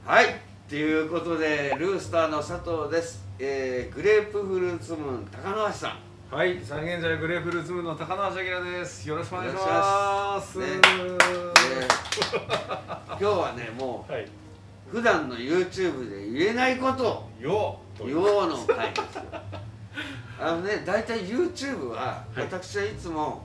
はい、ということでルースターの佐藤です。グレープフルーツムーン高野橋さん。 はい、三軒茶屋グレープフルーツムーンの高野橋明です。よろしくお願いします。 今日はね、もう、普段の YouTube で言えないことを言おうの回ですよ。大体 YouTube は、私はいつも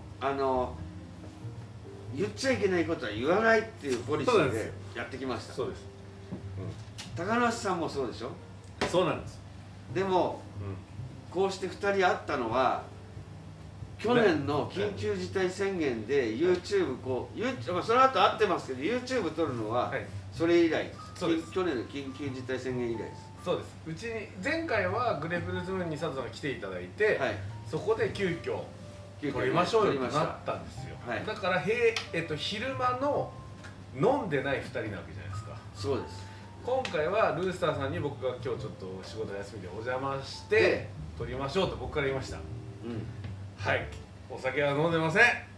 言っちゃいけないことは言わないっていうポリシーでやってきました。 そうです。 高野橋さんもそうでしょ。 そうなんです。 でも、こうして2人会ったのは去年の緊急事態宣言で YouTube その後会ってますけど YouTube 撮るのはそれ以来です。去年の緊急事態宣言以来です。 そうです。うちに前回はグレープフルーツムーンに佐藤さんが来ていただいて、そこで急遽撮りましょうよとなったんですよ。だから昼間の飲んでない2人なわけじゃないですか。 そうです。 今回はルースターさんに僕が今日ちょっと仕事休みでお邪魔して撮りましょうと僕から言いました。はい、お酒は飲んでません。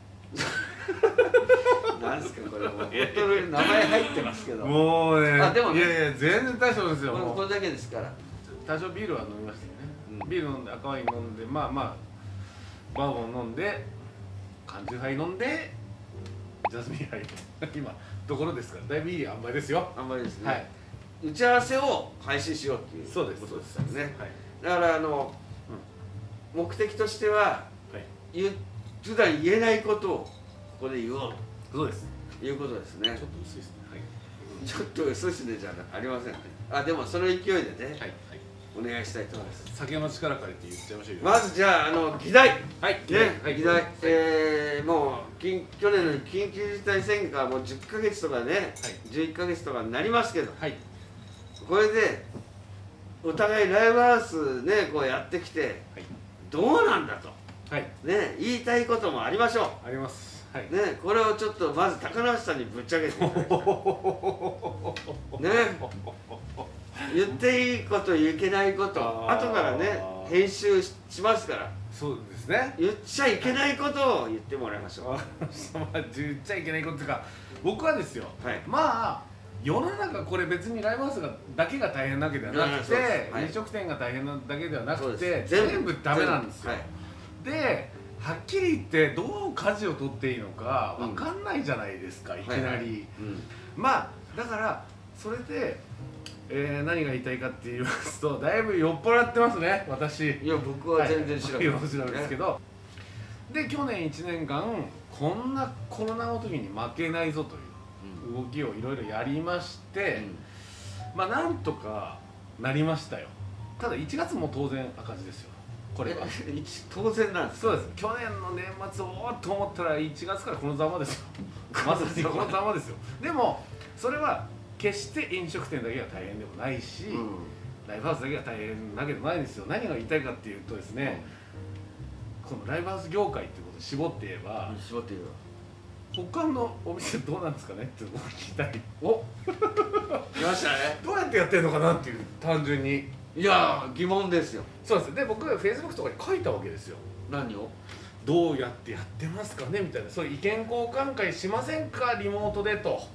なんですかこれ、もうボトル名前入ってますけど。 もうね、 でもね、 いやいや全然大丈夫ですよ。 これだけですから。 多少ビールは飲みましたよね。ビール飲んで赤ワイン飲んで、まあバーボン飲んで缶チューハイ飲んでジャスミンハイ今どころですからだいぶいい塩梅ですよ。 塩梅ですね。はい。打ち合わせを配信しようっていうことですよね。だから目的としては普段言えないことをここで言おうと。 そうです。 いうことですね。 ちょっと薄いですね。 ちょっと薄いですねじゃありません。でもその勢いでね、お願いしたいと思います。 酒の力借りて言っちゃいましょうよ。 まずじゃあ議題。議題。もう去年の緊急事態宣言からもう10ヶ月とかね、11ヶ月とかになりますけど、これでお互いライブハウスねこうやってきてどうなんだとね言いたいこともありましょう。 あります。 ね、これをちょっとまず高梨さんにぶっちゃけていただきたい。ね、言っていいこと言けないこと後からね編集しますから。 そうですね。 言っちゃいけないことを言ってもらいましょう。 言っちゃいけないことというか僕はですよ、まあ世の中これ別にライブハウスだけが大変なわけではなくて飲食店が大変なだけではなくて全部ダメなんですよ。ではっきり言ってどう舵を取っていいのか分かんないじゃないですか、いきなり。まあだからそれで、何が言いたいかって言いますとだいぶ酔っ払ってますね私。 いや僕は全然知らないですけど、で去年1年間こんなコロナの時に負けないぞという動きをいろいろやりまして、まあなんとかなりましたよ。ただ1月も当然赤字ですよ。これは当然なんです。 そうです。去年の年末おおっと思ったら1月からこのざまですよ。まさにこのざまですよ。でもそれは決して飲食店だけが大変でもないし、ライブハウスだけが大変なわけでもないんですよ。何が言いたいかっていうとですね、このライブハウス業界っていうことを絞って言えば他のお店どうなんですかねっていうのを聞きたい。 お来ましたね。 どうやってやってるのかなっていう単純に。 いや疑問ですよ。 そうです。で僕は Facebook とかに書いたわけですよ。 何をどうやってやってますかねみたいな、そういう意見交換会しませんかリモートでと。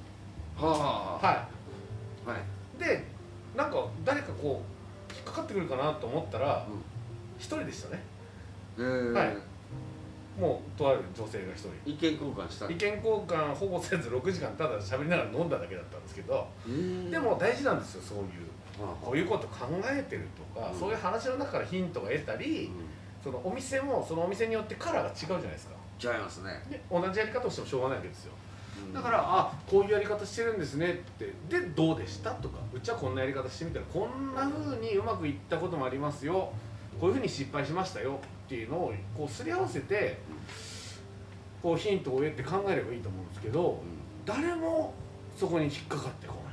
でなんか誰かこう引っかかってくるかなと思ったら一人でしたね。もうとある女性が一人意見交換した。 意見交換ほぼせず6時間ただ喋りながら飲んだだけだったんですけど、でも大事なんですよ。そういうこういうこと考えてるとか、そういう話の中からヒントが得たり、そのお店もそのお店によってカラーが違うじゃないですか。 違いますね。 で同じやり方をしてもしょうがないわけですよ。だからこういうやり方してるんですねってでどうでしたとか、うちはこんなやり方してみたらこんな風にうまくいったこともありますよ、こういう風に失敗しましたよっていうのをこうすり合わせてこうヒントを得て考えればいいと思うんですけど、誰もそこに引っかかってこない。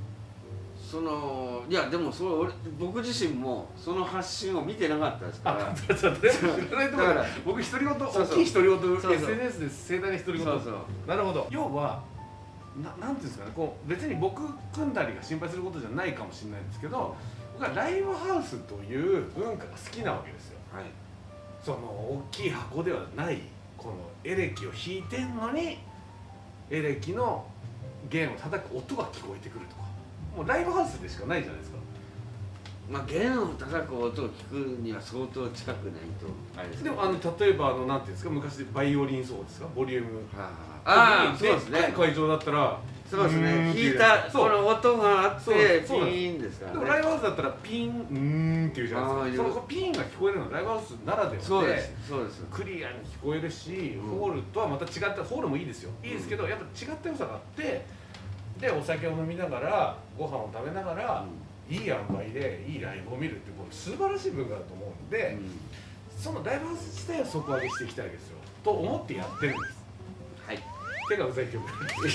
いやでも僕自身もその発信を見てなかったですから。 だから僕独り言、大きい独り言 SNS で盛大に独り言。なるほど。要はなんていうんですかね、こう別に僕組んだりが心配することじゃないかもしれないんですけど、僕はライブハウスという文化が好きなわけですよ。その大きい箱ではないこのエレキを弾いてんのにエレキの弦を叩く音が聞こえてくるとか、 もうライブハウスでしかないじゃないですか。 まあ弦を叩く音を聞くには相当近くないとあれですでも例えばなんていうんですか、昔でバイオリン奏ですか、ボリューム、 ああそうですね、 会場だったらそうですね、弾いたこの音があってピーンですからね。 でもライブハウスだったらピンっていうじゃないですか。そのピンが聞こえるのはライブハウスならではで、 そうですそうです、 クリアに聞こえるし、ホールとはまた違った、ホールもいいですよ、いいですけどやっぱ違った良さがあって、でお酒を飲みながらご飯を食べながら、いい塩梅でいいライブを見るって素晴らしい文化だと思うんで、そのライブハウス自体を底上げしていきたいですよと思ってやってるんです。はい、手がうざい曲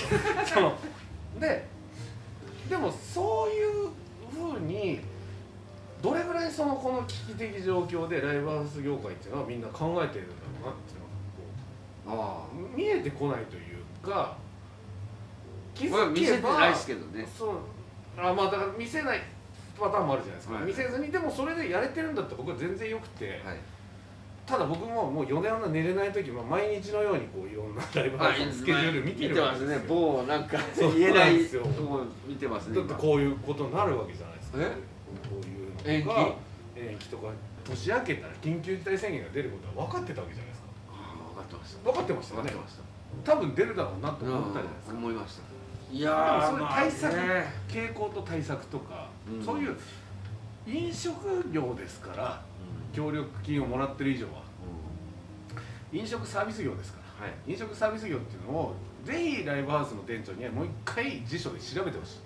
でもそういうふうにどれぐらいこの危機的状況でライブハウス業界っていうのはみんな考えてるんだろうなっていうのが見えてこないというか、 気づけば見せてないですけどね。 そうまあだから見せないパターンもあるじゃないですか、見せずにでもそれでやれてるんだったら僕は全然よくて、ただ僕ももう夜な夜な寝れない時も毎日のようにいろんなライブハウスのスケジュール見てるわけですよ。 見てますね、某なんか言えないとこ見てますね。 だってこういうことになるわけじゃないですか。こういうのとか延期とか年明けたら緊急事態宣言が出ることは分かってたわけじゃないですか。 分かってました。 分かってましたよね。多分出るだろうなと思ったじゃないですか。 思いました。いやー、それ対策、傾向と対策とか、そういう飲食業ですから、協力金をもらってる以上は、飲食サービス業ですから、飲食サービス業っていうのをぜひライブハウスの店長にはもう一回辞書で調べてほしい。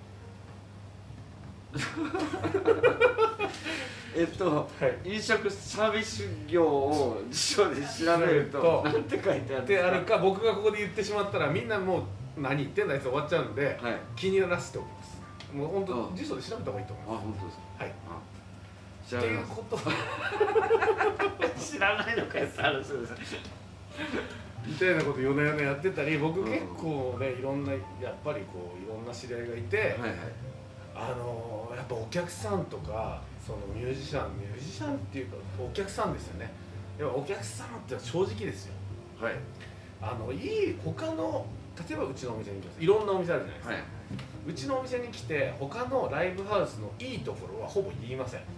飲食サービス業を辞書で調べると何て書いてあるんですか。 あるか、僕がここで言ってしまったらみんなもう何言ってんだやつ終わっちゃうんで、気にならせておきます。もう本当辞書で調べた方がいいと思います。 あ、本当ですか。 はい。っていうこと知らないのかよって話です。 みたいなこと夜な夜なやってたり、僕結構ねいろんなやっぱりいろんな知り合いがいて、やっぱお客さんとかミュージシャンっていうかお客さんですよね。やっぱお客様って正直ですよ。はい。他の例えばうちのお店に来ます。いろんなお店あるじゃないですか。うちのお店に来て他のライブハウスのいいところはほぼ言いません。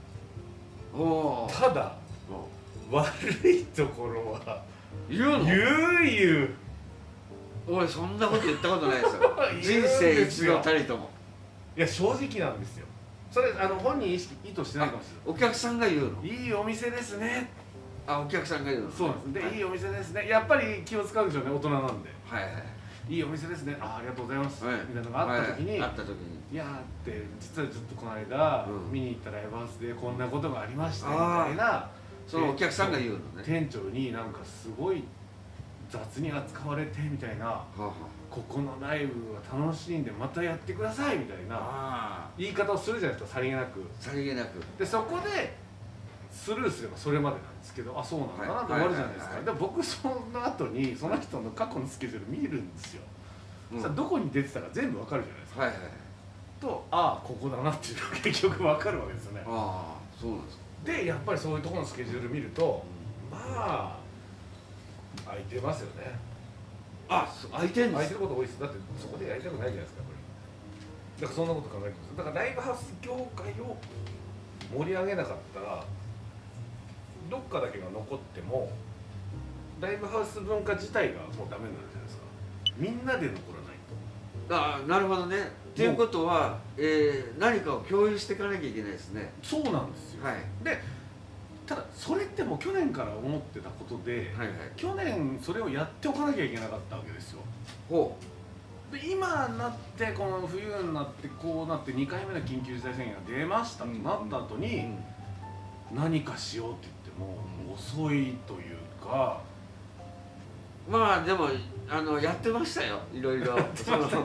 ただ悪いところは言うの？ 言う。 おい、そんなこと言ったことないですよ。人生一度たりとも。 いや正直なんですよ。それ本人意図してないかもしれない。 お客さんが言うの？ いいお店ですね。 あ、お客さんが言うの？ そうなんです。で、いいお店ですね。やっぱり気を使うでしょうね、大人なんで。はいはい。いいお店ですね。ありがとうございます。みたいなのがあった時に、いやーって実はちょっとこの間見に行ったライブハウスでこんなことがありましたみたいな、 そのお客さんが言うのね。 店長になんかすごい雑に扱われてみたいな、ここのライブは楽しんでまたやってくださいみたいな言い方をするじゃないですか、さりげなく。 さりげなく。 でそこでスルーすればそれまでなんですけど、あ、そうなんだなって終わるじゃないですか。でも僕その後にその人の過去のスケジュール見るんですよ。さあどこに出てたか全部わかるじゃないですか。はいはい。と、ああここだなっていうのが結局わかるわけですよね。 ああ、そうなんですか。 でやっぱりそういうところのスケジュール見ると、まあ空いてますよね。 あ、空いてるんです。 空いてること多いです。だってそこでやりたくないじゃないですか、これ。だからそんなこと考えてます。だからライブハウス業界を盛り上げなかったらどっかだけが残ってもライブハウス文化自体がもうダメになるじゃないですか。みんなで残らないと。ああ、なるほどね。っていうことは、何かを共有していかなきゃいけないですね。 そうなんですよ。はい。で、ただそれってもう去年から思ってたことで、去年それをやっておかなきゃいけなかったわけですよ。ほう。で今になってこの冬になってこうなって2回目の緊急事態宣言が出ましたとなった後に何かしようって言っても遅いというか。 まあでもやってましたよ、いろいろ。例えばね、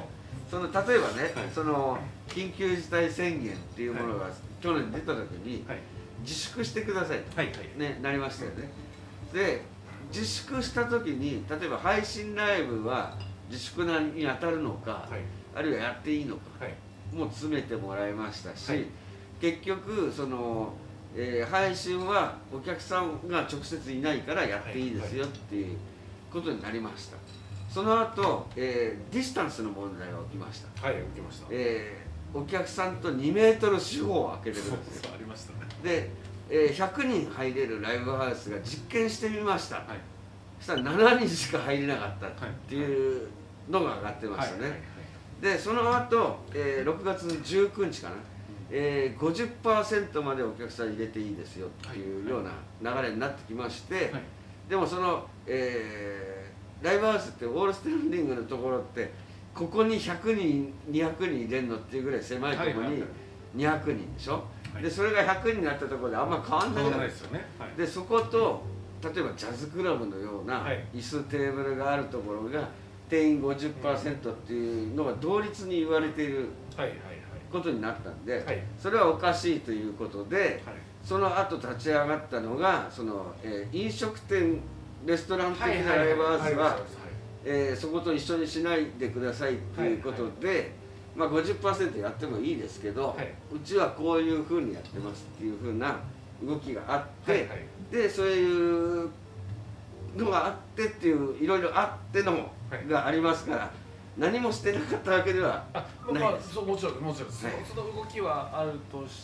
その緊急事態宣言っていうものが去年出た時に自粛してくださいとねなりましたよね。で自粛した時に例えば配信ライブは自粛に当たるのか、あるいはやっていいのかもう詰めてもらいましたし、結局その配信はお客さんが直接いないからやっていいですよっていうことになりました。その後、ディスタンスの問題が起きました。 はい、起きました。 お客さんと2メートル四方を空けてるんですよ。 ありましたね。 で、100人入れるライブハウスが実験してみました、はい、そしたら7人しか入れなかったっていうのが上がってましたね。でその後、6月19日かな、50% までお客さん入れていいですよっていうような流れになってきまして、はい、でもその、ライブハウスってオールスタンディングのところってここに100人200人入れるのっていうぐらい狭いところに200人でしょ、はい、でそれが100人になったところであんま変わんないじゃないですか。でそこと例えばジャズクラブのような椅子テーブルがあるところが定員 50% っていうのが同率に言われていることになったんで、それはおかしいということで、その後立ち上がったのがその、飲食店レストラン的なライブハウスはそこと一緒にしないでくださいっていうことで、まあ 50% やってもいいですけど、うちはこういうふうにやってますっていうふうな動きがあって、でそういうのがあってっていういろいろあってのがありますから、何もしてなかったわけではないです。 もちろんもちろん、その動きはあるとして、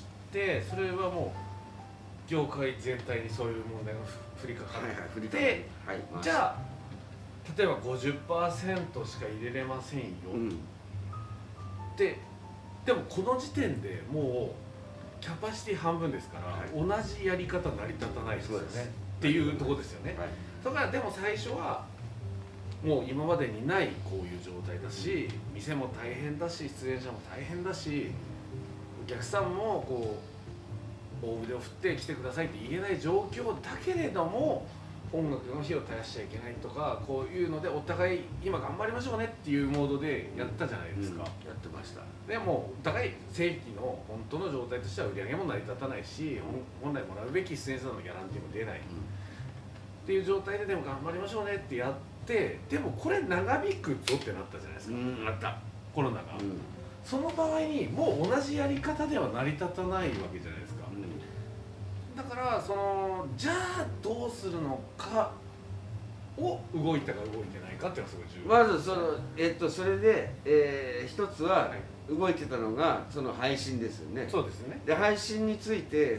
それはもう業界全体にそういう問題が降りかかって、じゃあ例えば 50% しか入れれませんよ、でもこの時点でもうキャパシティ半分ですから、同じやり方成り立たないですよねっていうところですよね。だからでも最初はもう今までにないこういう状態だし、店も大変だし、出演者も大変だし、お客さんもこう大腕を振って来てくださいって言えない状況だけれども、音楽の火を絶やしちゃいけないとか、こういうのでお互い今頑張りましょうねっていうモードでやったじゃないですか。 やってました。 でもお互い正規の本当の状態としては売り上げも成り立たないし、本来もらうべき出演者のギャランティーも出ない、っていう状態ででも頑張りましょうねってやって、でもこれ長引くぞってなったじゃないですか。 あった。 コロナが、その場合にもう同じやり方では成り立たないわけじゃないですか。だからじゃあどうするのかを動いたか動いてないかっていうのがすごい重要。 まずそれで、一つは動いてたのがその配信ですよね。 そうですね。 で配信について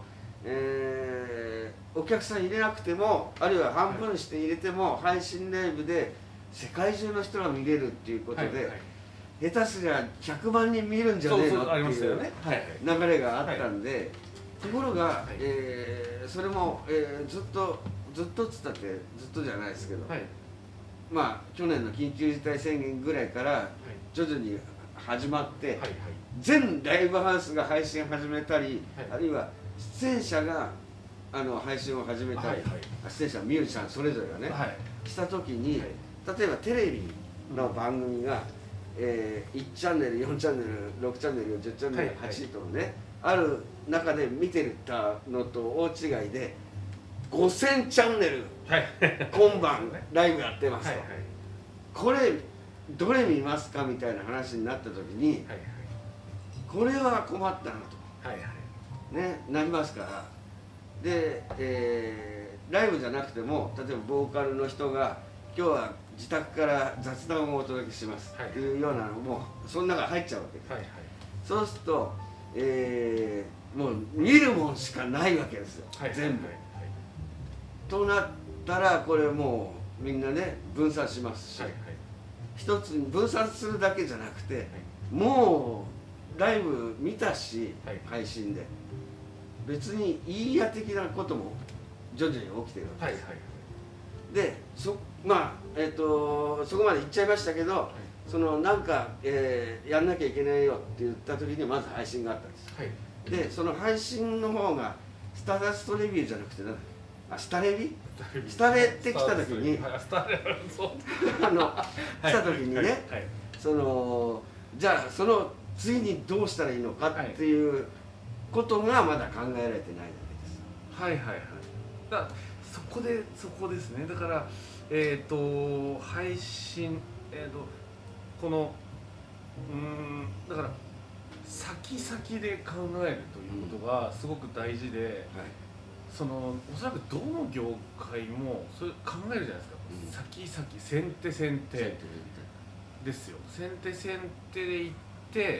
お客さん入れなくても、あるいは半分して入れても、配信ライブで世界中の人が見れるっていうことで、下手すりゃ100万人見るんじゃねえのっていう流れがあったんで、ところが、それも、ずっとっつったってずっとじゃないですけど、まあ去年の緊急事態宣言ぐらいから徐々に始まって、全ライブハウスが配信始めたり、あるいは出演者が配信を始めたり、出演者ミュージシャンそれぞれがね、した時に、例えばテレビの番組が、1チャンネル4チャンネル6チャンネル10チャンネル8とね、ある中で見てたのと大違いで5000チャンネル今晩ライブやってますと、これどれ見ますかみたいな話になった時に、これは困ったなと、ね、なりますから。で、ライブじゃなくても、例えばボーカルの人が今日は自宅から雑談をお届けしますっていうようなのもその中入っちゃうわけです。そうすると、もう見るもんしかないわけですよ、全部。となったらこれもうみんなね分散しますし、一つに分散するだけじゃなくて、もうライブ見たし、配信で別にいいや的なことも徐々に起きてるわけです。でまあそこまで言っちゃいましたけど、なんか、やんなきゃいけないよって言った時にまず配信があったんです。でその配信の方がスタダストレビューじゃなくてスタレビスタレって来た時に来た時にね、じゃあその次にどうしたらいいのかっていうことがまだ考えられてないわけです。 だそこですね。だから配信このだから先々で考えるということがすごく大事で、おそらくどの業界もそれ考えるじゃないですか。先手ですよ。先手で行って、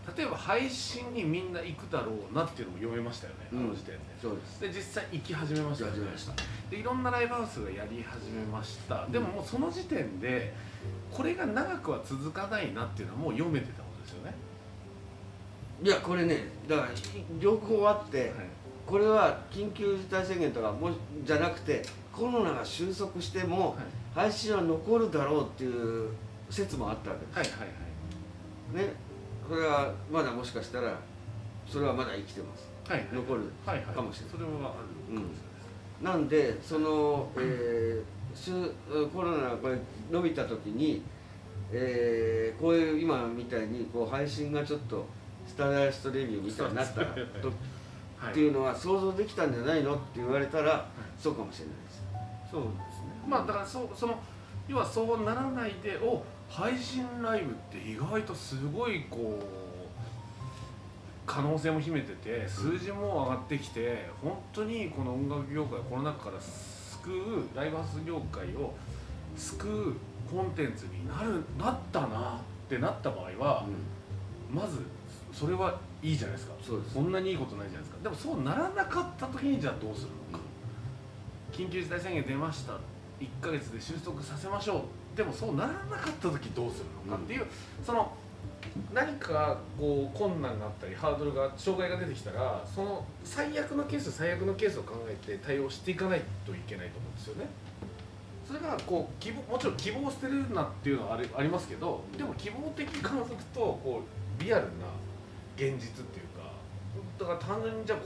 例えば配信にみんな行くだろうなっていうのも読めましたよね、あの時点で。 そうです。 で実際行き始めましたよね。でいろんなライブハウスがやり始めました。でももうその時点でこれが長くは続かないなっていうのはもう読めてたことですよね。 いやこれね、だから両方あって、これは緊急事態宣言とかじゃなくて、コロナが収束しても配信は残るだろうっていう説もあったわけです。ね、これはまだもしかしたらそれはまだ生きてます。残るかもしれない。 それはあるかもしれないです。 なんでその、コロナがこれ伸びた時に、こういう今みたいにこう配信がちょっとスターダストレビューみたいになったっていうのは想像できたんじゃないのって言われたら、そうかもしれないです。 そうですね。まあだからその要はそうならないで、配信ライブって意外とすごいこう可能性も秘めてて、数字も上がってきて、本当にこの音楽業界をコロナ禍から救う、ライブハウス業界を救うコンテンツになったなってなった場合は、まずそれはいいじゃないですか。そんなにいいことないじゃないですか。でもそうならなかった時にじゃあどうするのか。緊急事態宣言出ました、1ヶ月で収束させましょう。でもそうならなかった時どうするのかっていう、その何かこう困難があったりハードルが障害が出てきたら、その最悪のケースを考えて対応していかないといけないと思うんですよね。それがこうもちろん希望を捨てるなっていうのはありますけど、でも希望的観測とこうリアルな現実っていうか、だから単純にじゃあ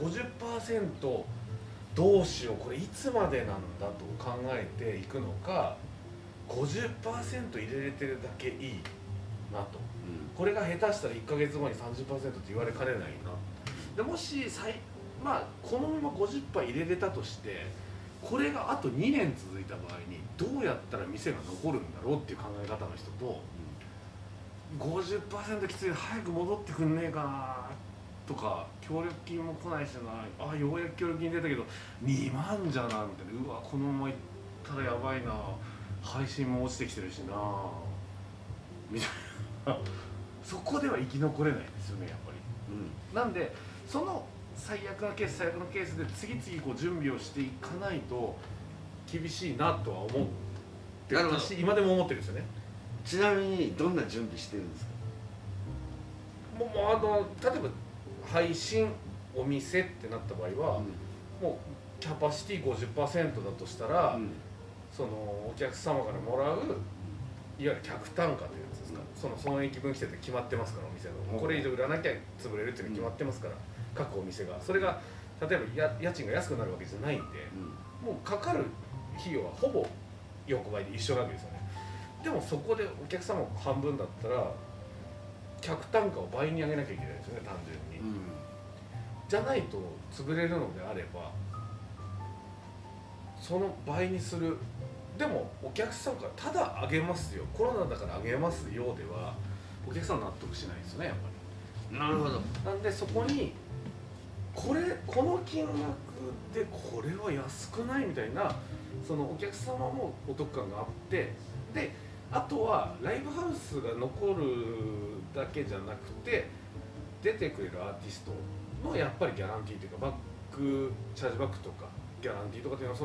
50% どうしよう、これいつまでなんだと考えていくのか、50% 入れれてるだけいいなと、これが下手したら1ヶ月後に 30% って言われかねないな。でもしこのまま 50% 入れれたとして、これがあと2年続いた場合にどうやったら店が残るんだろうっていう考え方の人と、50% きつい、早く戻ってくんねえかなとか、協力金も来ないしな、ようやく協力金出たけど2万じゃなみたいな、うわこのままいったらやばいな、配信も落ちてきてるしなみたいなそこでは生き残れないですよね、やっぱり。なんでその最悪のケースで次々こう準備をしていかないと厳しいなとは思ってるし、今でも思ってるんですよね。 ちなみにどんな準備してるんですか？ 例えば配信お店ってなった場合は、もうキャパシティ 50% だとしたら、そのお客様からもらういわゆる客単価というやつですか、その損益分岐点って決まってますから、お店のこれ以上売らなきゃ潰れるっていうの決まってますから、各お店がそれが例えば家賃が安くなるわけじゃないんで、もうかかる費用はほぼ横ばいで一緒なわけですよね。でもそこでお客様半分だったら客単価を倍に上げなきゃいけないですよね、単純に。じゃないと潰れるのであれば、その倍にする。でもお客さんからただ上げますよ、コロナだから上げますよではお客さん納得しないですよね、やっぱり。 なるほど。 なんでそこにこの金額でこれは安くないみたいな、そのお客様もお得感があって、であとはライブハウスが残るだけじゃなくて、出てくれるアーティストのやっぱりギャランティーというか、チャージバックとかギャランティーとかっていうのは、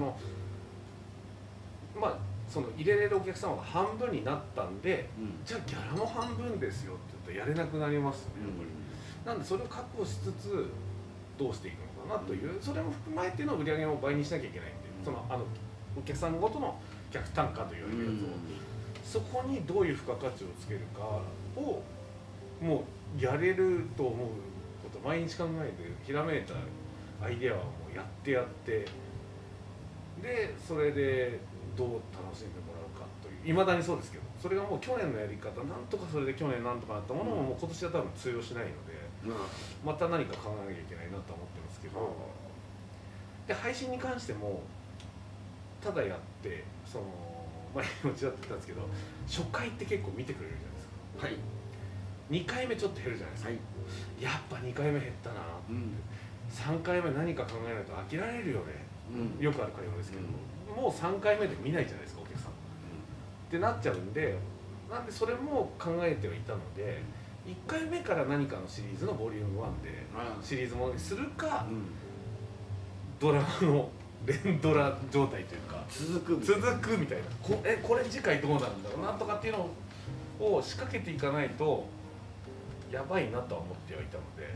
その入れれるお客様が半分になったんで、じゃあギャラも半分ですよって言ったらやれなくなりますよね、やっぱり。なんでそれを確保しつつどうしていくのかなという、それも含まえての売り上げを倍にしなきゃいけないんで、お客さんごとの客単価というやつを、そこにどういう付加価値をつけるかをもうやれると思うことを毎日考えて、ひらめいたアイデアはもうやってで、それでどう楽しんでもらうかという、いまだにそうですけど、それがもう去年のやり方、なんとかそれで去年なんとかなったものも、もう今年は多分通用しないので、また何か考えなきゃいけないなと思ってますけど、で配信に関してもただやって、前もちらっと言ったんですけど、初回って結構見てくれるじゃないですか。2回目ちょっと減るじゃないですか。やっぱ2回目減ったな、3回目何か考えないと飽きられるよね、よくある会話ですけど、もう3回目で見ないじゃないですか、お客さん、ってなっちゃうんで、なんでそれも考えてはいたので、 1回目から何かのシリーズのボリューム1でシリーズものにするか、ドラマの連ドラ状態というか続くみたいな、これ次回どうなるんだろうなとかっていうのを仕掛けていかないとやばいなとは思ってはいたので、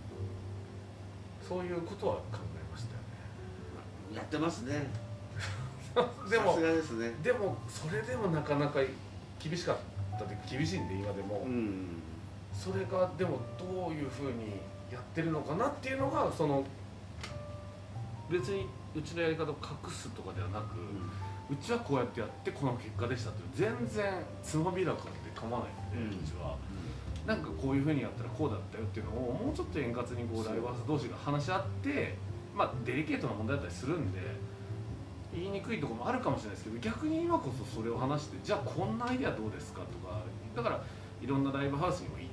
そういうことは考えましたよね。 やってますねでもさすがですね。 でもそれでもなかなか厳しかったというか厳しいんで今でも、それがでもどういうふうにやってるのかなっていうのが、その別にうちのやり方を隠すとかではなく、うちはこうやってやってこの結果でしたっていう全然つまびらかで構わないので、うちは。なんかこういうふうにやったらこうだったよっていうのをもうちょっと円滑にこうライブハウス同士が話し合って、まあデリケートな問題だったりするんで言いにくいところもあるかもしれないですけど、逆に今こそそれを話して、じゃあこんなアイデアどうですかとか、だからいろんなライブハウスにも行って、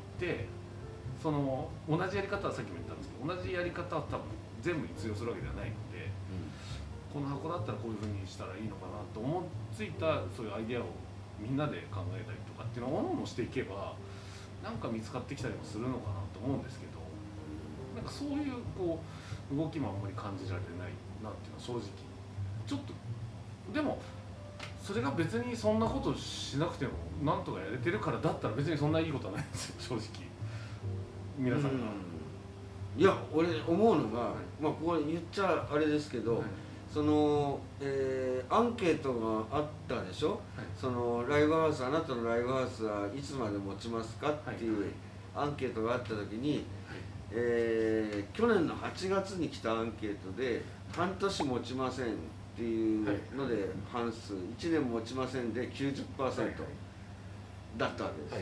その同じやり方はさっきも言ったんですけど、同じやり方は多分全部に通用するわけではないので、この箱だったらこういうふうにしたらいいのかなと思いついたそういうアイデアをみんなで考えたりとかっていうのをもしていけばなんか見つかってきたりもするのかなと思うんですけど、なんかそういうこう動きもあんまり感じられないなっていうのは正直ちょっと。でもそれが別にそんなことしなくてもなんとかやれてるからだったら別にそんないいことはないんですよ、正直皆さんが。 いや俺思うのが、まあこれ言っちゃあれですけど、そのアンケートがあったでしょ、そのライブハウス、あなたのライブハウスはいつまで持ちますかっていうアンケートがあった時に、去年の8月に来たアンケートで半年持ちませんっていうので半数、1年持ちませんで 90% だったわけです。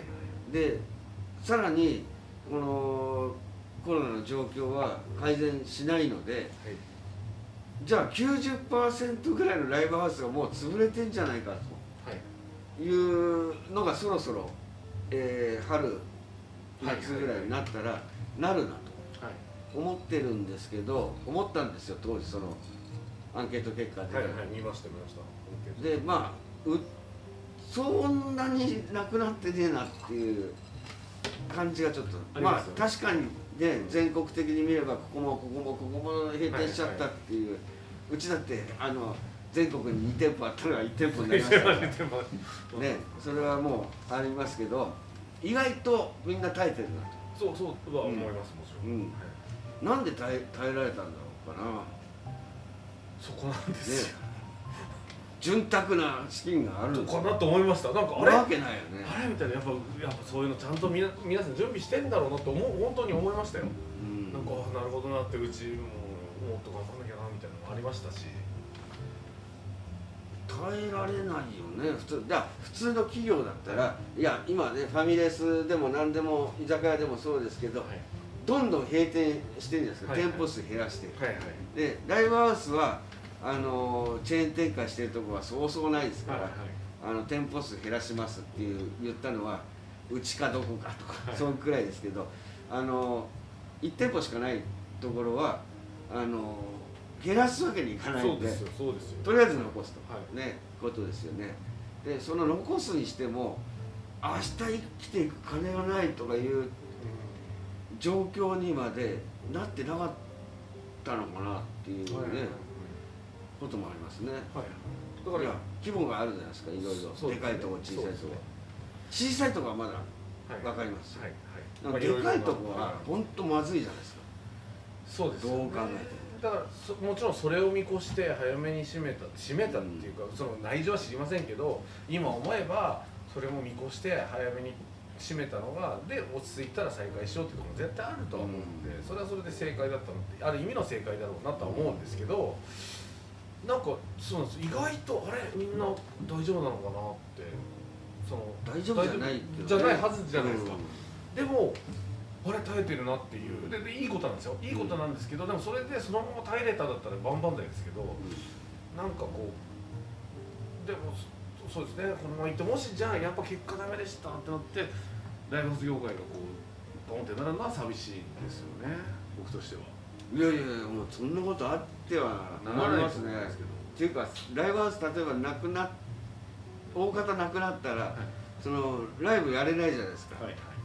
でさらにこのコロナの状況は改善しないので、じゃあ 90% ぐらいのライブハウスがもう潰れてんじゃないかというのがそろそろ、春夏ぐらいになったらなるなと思ってるんですけど、思ったんですよ当時そのアンケート結果で。 見ました見ました。 でまあそんなになくなってねえなっていう感じがちょっと、まあ確かにね、全国的に見ればここも閉店しちゃったっていう、うちだって全国に2店舗あったのが1店舗になりましたからね、それはもうありますけど、意外とみんな耐えてるなと。そうは思います、もちろん。 なんで耐えられたんだろうかな。 そこなんですよ、 潤沢な資金があるかなと思いました。なんかあれわけないよね、 あれみたいな、やっぱそういうのちゃんと皆さん準備してんだろうなって本当に思いましたよ。なんかなるほどなって、うちももっと頑張んなきゃなみたいなのもありましたし。 耐えられないよね普通。普通の企業だったら、いや今ねファミレスでも何でも居酒屋でもそうですけど、どんどん閉店してるんですか、店舗数減らして、でライブハウスはチェーン展開してるところはそうそうないですから、店舗数減らしますって言ったのはうちかどこかとか、そのくらいですけど、1店舗しかないところは減らすわけにいかないんで、とりあえず残すと、ね、ことですよね。でその残すにしても明日生きていく金がないとかいう状況にまでなってなかったのかなっていうね、こともありますね。だから規模があるじゃないですか、いろいろ。でかいとこ小さいとこ、小さいとこはまだ分かります。でかいとこは本当まずいじゃないですか。 そうです、 どう考えても。 だからもちろんそれを見越して早めに閉めたっていうか、その内情は知りませんけど、今思えばそれも見越して早めに閉めたのが、で落ち着いたら再開しようっていうのも絶対あるとは思うんで、それはそれで正解だったのってある意味の正解だろうなとは思うんですけど、なんかそうなんです、意外とあれみんな大丈夫なのかなって、その大丈夫じゃないじゃないはずじゃないですか。でもあれ耐えてるなっていう、でいいことなんですよ、いいことなんですけど、でもそれでそのまま耐えれただったら万々歳ですけど、なんかこうでもそうですね、このままいって、もしじゃあやっぱ結果ダメでしたってなってライブハウス業界がこうボンってなるのは寂しいんですよね、僕としては。 いやいやもうそんなことあってはならないですね。っていうかライブハウス例えば大方なくなったら、そのライブやれないじゃないですか。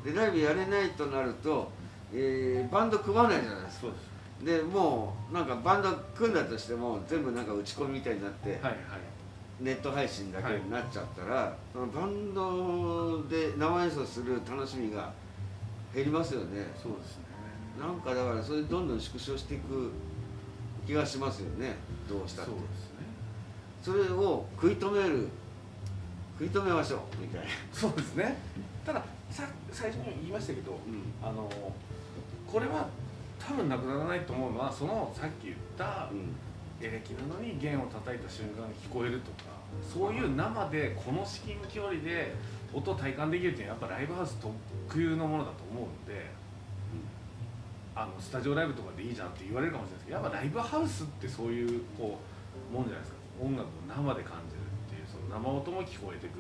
でライブやれないとなると、バンド組まないじゃないですか。そうです。でもうなんかバンド組んだとしても全部なんか打ち込みみたいになって、はいはい、ネット配信だけになっちゃったら、はい、そのバンドで生演奏する楽しみが減りますよね。そうですね。なんかだからそれどんどん縮小していく気がしますよね。どうしたって。そうですね。それを食い止めましょうみたいな。 そうですね。ただ最初に言いましたけど、これは多分なくならないと思うのは、そのさっき言ったエレキなのに弦を叩いた瞬間に聞こえるとか、そういう生でこの至近距離で音を体感できるっていうのはやっぱライブハウス特有のものだと思うんで、スタジオライブとかでいいじゃんって言われるかもしれないですけど、やっぱライブハウスってそういうこうもんじゃないですか。音楽を生で感じるっていう、その生音も聞こえてく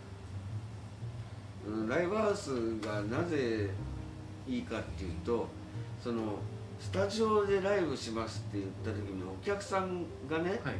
る。ライブハウスがなぜいいかっていうと、そのスタジオでライブしますって言った時にお客さんがね、はい、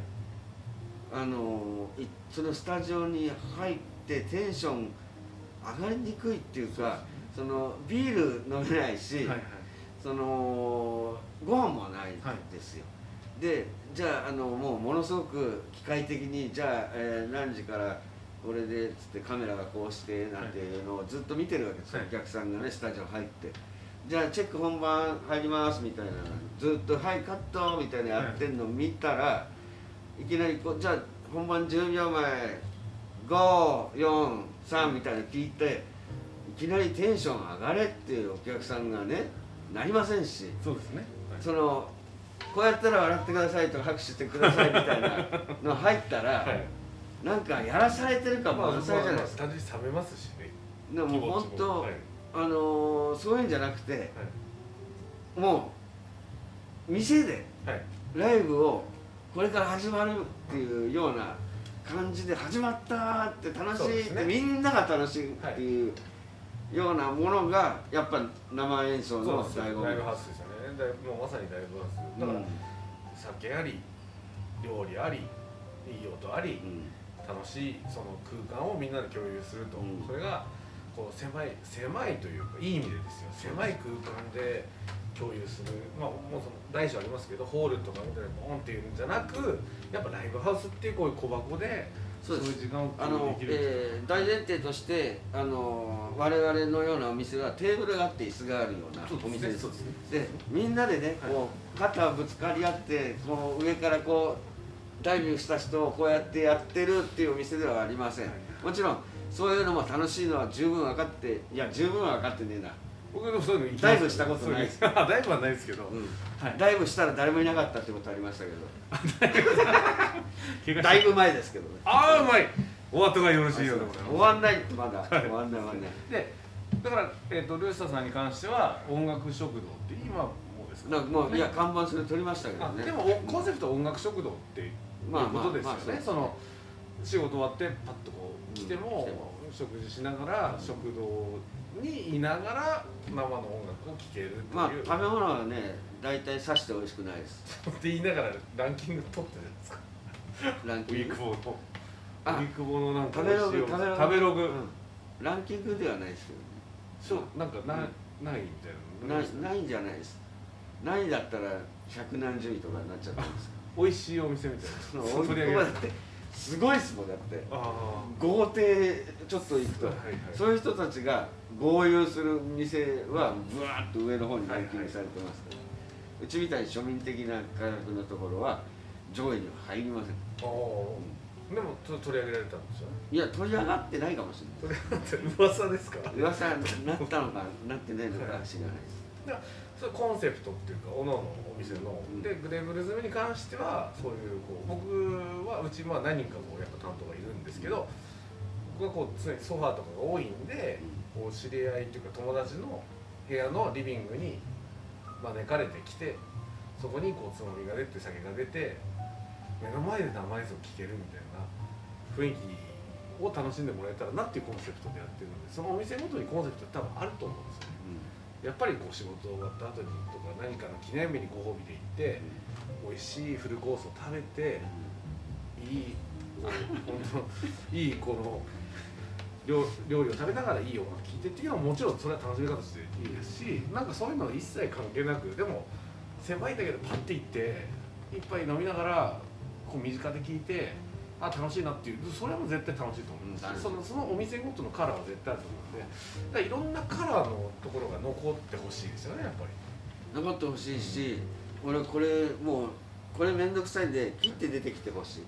そのスタジオに入ってテンション上がりにくいっていうか、そのビール飲めないし、はいはい、そのご飯もないですよ。はい、でじゃあもうものすごく機械的にじゃあ、何時からこれでっつってカメラがこうしてなんていうのをずっと見てるわけです、はい、お客さんがねスタジオ入って。じゃあチェック本番入りますみたいな、ずっと「はいカット」みたいなやってんの見たら、いきなりこうじゃあ本番10秒前543みたいなの聞いて、いきなりテンション上がれっていうお客さんがねなりませんし、 そうですね、 はい、そのこうやったら笑ってくださいとか拍手してくださいみたいなの入ったら、はい、なんかやらされてるか満載じゃないですか。 単純に冷めますしね。 でも本当、はい、そういうんじゃなくて、はい、もう店でライブをこれから始まるっていうような感じで始まったって楽しいって、ね、みんなが楽しいっていうようなものがやっぱ生演奏の醍醐味。 ライブハウスですよね。もうまさにライブハウスだから、酒あり料理ありいい音あり、楽しいその空間をみんなで共有すると、それがこう狭いというかいい意味でですよ、狭い空間で共有する、まあもうその大小ありますけどホールとかみたいなボンっていうんじゃなく、やっぱライブハウスっていうこういう小箱でそういう時間を共有できる。 大前提として我々のようなお店はテーブルがあって椅子があるようなお店です。でみんなでねこう肩ぶつかり合ってこう上からこうダイビングした人をこうやってやってるっていうお店ではありません。もちろんそういうのも楽しいのは十分分かって、いや十分分かってねえな。 僕でもそういうの行きます。 ダイブしたことないです。 ダイブはないですけど、 ダイブしたら誰もいなかったってことありましたけどだいぶ前ですけどね。 ああうまい。お後がよろしいようでございます。 終わんないってまだ終わんないでだから、ルースターさんに関しては音楽食堂って今もうですか。 もういや看板それ取りましたけどね。 でもコンセプトは音楽食堂っていうことですよね。その仕事終わってパッとこう来ても食事しながら食堂にいながら生の音楽を聴けるっていう。 まあ食べ物はね大体さして美味しくないです。 って言いながらランキング取ってるんですか。ランキング。ウィークボーのなんか食べログ、ランキングではないですけどね。 そうなんかないみたいな。ないんじゃないです。ないだったら百何十位とかになっちゃったんですか。 美味しいお店みたいな。 取り上げられてすごいですもんだって。豪邸ちょっと行くと、そういう人たちが豪遊する店はブワーッと上の方にランキングされてますから。うちみたいに庶民的な価格のところは上位には入りません。 でも取り上げられたんですよね。 いや取り上がってないかもしれない。 噂ですか。 噂になったのかなってないのか知らないです。 それコンセプトっていうかおのおのお店の、でグレーブル詰めに関してはそういうこう僕はうち何人かこうやっぱ担当がいるんですけど、僕はこう常にソファーとかが多いんで、こう知り合いっていうか友達の部屋のリビングに招かれてきて、そこにこうつまみが出て酒が出て目の前で生演奏聴けるみたいな雰囲気を楽しんでもらえたらなっていうコンセプトでやってるので、そのお店ごとにコンセプト多分あると思うんですよね。やっぱりこう仕事終わった後にとか何かの記念日にご褒美で行って美味しいフルコースを食べていい本当いいこの料理を食べながらいい音楽聴いてっていうのはもちろんそれは楽しみ方としていいですし、なんかそういうのは一切関係なく、でも狭いんだけどパッて行って一杯飲みながらこう身近で聴いて楽しいなっていう、それはもう絶対楽しいと思うんです、そのお店ごとのカラーは絶対あると思うんで、だからいろんなカラーのところが残ってほしいですよね、やっぱり。 残ってほしいし、俺これもうこれ面倒くさいんで切って出てきてほしい。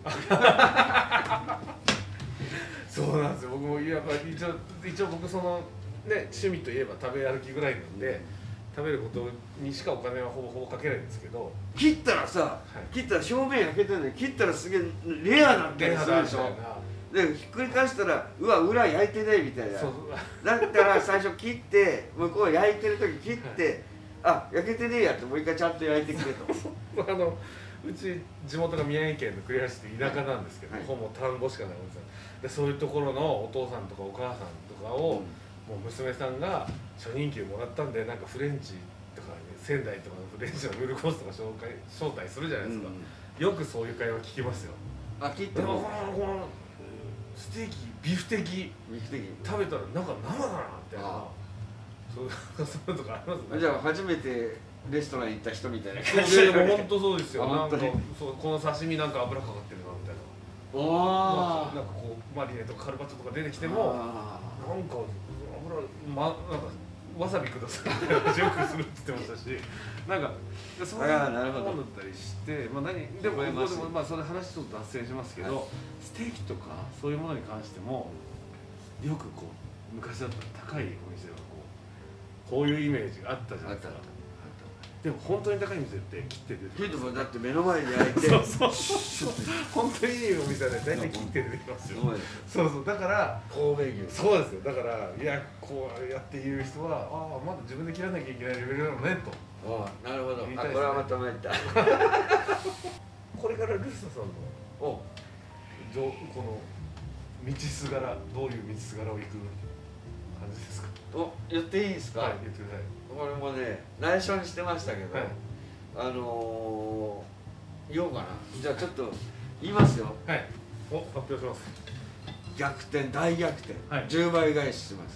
そうなんですよ。僕もやっぱり一応僕そのね趣味といえば食べ歩きぐらいなんで、食べることにしかお金はほぼほぼかけないんですけど、 切ったらさ、切ったら表面焼けてるのに切ったらすげえレアなったりするでしょ。でひっくり返したらうわ裏焼いてねみたいな。だったら最初切って向こう焼いてる時切って、焼けてねえやってもう一回ちゃんと焼いてくれと。 うち地元が宮城県の栗原市って田舎なんですけど、ほぼ田んぼしかないんですよ。でそういうところのお父さんとかお母さんとかを、もう娘さんが初任給もらったんで、なんかフレンチとか、仙台とかのフレンチのフルコースとか招待するじゃないですか。よくそういう会話聞きますよ。 切ってもこのステーキビフテキ食べたらなんか生だなみたいな、そういうとかありますね。 じゃあ初めてレストラン行った人みたいな感じで。 も本当そうですよ。なんかこの刺身なんか油かかってるなみたいな。なんかこうマリネとかカルパッチョとか出てきても、なんかなんかわさびくださいみたいなジョークするって言ってましたし、なんかそういうものだったりして、でもそれ話ちょっと脱線しますけど、ステーキとかそういうものに関してもよくこう昔だったら高いお店はこういうイメージがあったじゃないですか。でも本当に高い店って切って出てくる。 だって目の前に焼いて本当にいいお店で大体切って出てきますよ。そうだから神戸牛。 そうですよ。だからいやこうやって言う人はまだ自分で切らなきゃいけないレベルなのねと。 なるほど。これはまた参った。 これからルスタさんのこの道すがら、どういう道すがらを行く感じですか。 言っていいですか。 はい、言ってください。 これもね内緒にしてましたけど、言おうかな。じゃあちょっと言いますよ。 はい。発表します。 大逆転、10倍返しします。